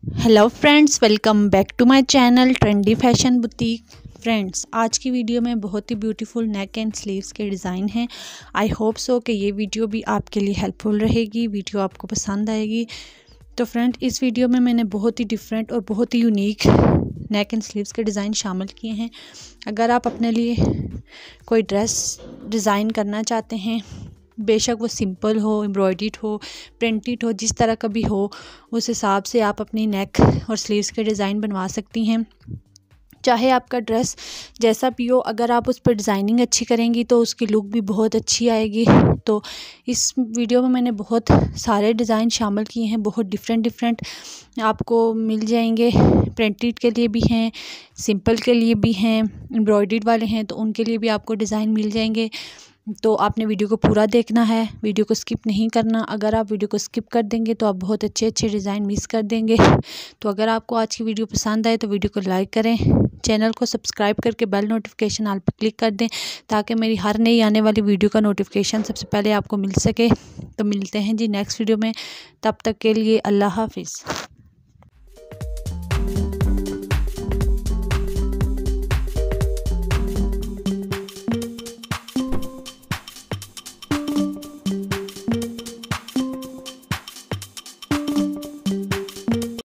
Hello friends, welcome back to my channel trendy fashion boutique. Friends, आज की video में बहुत ही ब्यूटीफुल नेक एंड स्लीव्स के डिज़ाइन हैं। आई होप सो कि ये वीडियो भी आपके लिए हेल्पफुल रहेगी, वीडियो आपको पसंद आएगी। तो फ्रेंड, इस वीडियो में मैंने बहुत ही डिफरेंट और बहुत ही यूनिक नेक एंड स्लीव्स के डिज़ाइन शामिल किए हैं। अगर आप अपने लिए कोई ड्रेस डिज़ाइन करना चाहते हैं, बेशक वो सिंपल हो, एम्ब्रॉयडर्ड हो, प्रिंटेड हो, जिस तरह का भी हो, उस हिसाब से आप अपनी नेक और स्लीव्स के डिज़ाइन बनवा सकती हैं। चाहे आपका ड्रेस जैसा भी हो, अगर आप उस पर डिज़ाइनिंग अच्छी करेंगी तो उसकी लुक भी बहुत अच्छी आएगी। तो इस वीडियो में मैंने बहुत सारे डिज़ाइन शामिल किए हैं, बहुत डिफरेंट आपको मिल जाएंगे। प्रिंटेड के लिए भी हैं, सिंपल के लिए भी हैं, एम्ब्रॉयडर्ड वाले हैं तो उनके लिए भी आपको डिज़ाइन मिल जाएंगे। तो आपने वीडियो को पूरा देखना है, वीडियो को स्किप नहीं करना। अगर आप वीडियो को स्किप कर देंगे तो आप बहुत अच्छे डिज़ाइन मिस कर देंगे। तो अगर आपको आज की वीडियो पसंद आए तो वीडियो को लाइक करें, चैनल को सब्सक्राइब करके बेल नोटिफिकेशन ऑल पर क्लिक कर दें ताकि मेरी हर नई आने वाली वीडियो का नोटिफिकेशन सबसे पहले आपको मिल सके। तो मिलते हैं जी नेक्स्ट वीडियो में, तब तक के लिए अल्लाह हाफिज़।